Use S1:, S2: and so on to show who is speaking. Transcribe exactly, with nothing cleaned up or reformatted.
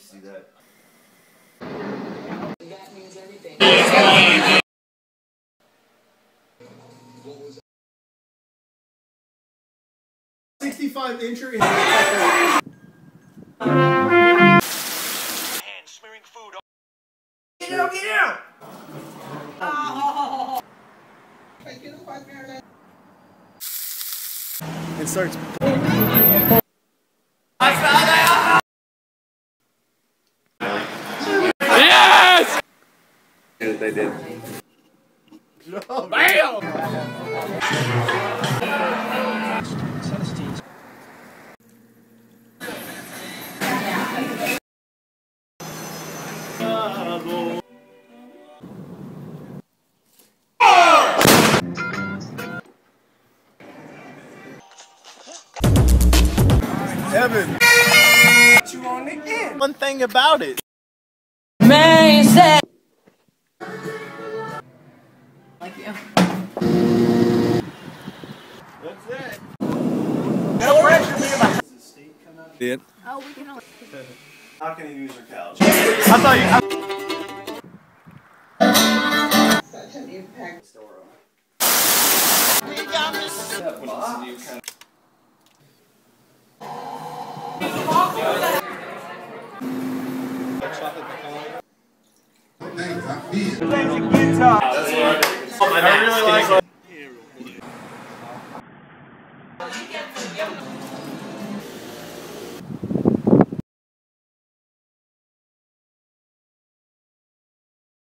S1: see that.
S2: That means everything.
S3: sixty-five incher in
S4: Hand smearing food.
S1: Get out, get out!
S2: Oh.
S3: and starts.
S5: Yes!
S1: They did.
S5: Bam!
S3: Evan.
S1: You on the end.
S3: One thing about it.
S2: Amazing. Like you.
S3: That's it.
S1: No pressure, man.
S3: Did.
S2: Oh, we can only.
S1: How can you use your couch?
S3: I thought you.
S2: Such an impact.
S1: We got this.
S3: That's what I really like.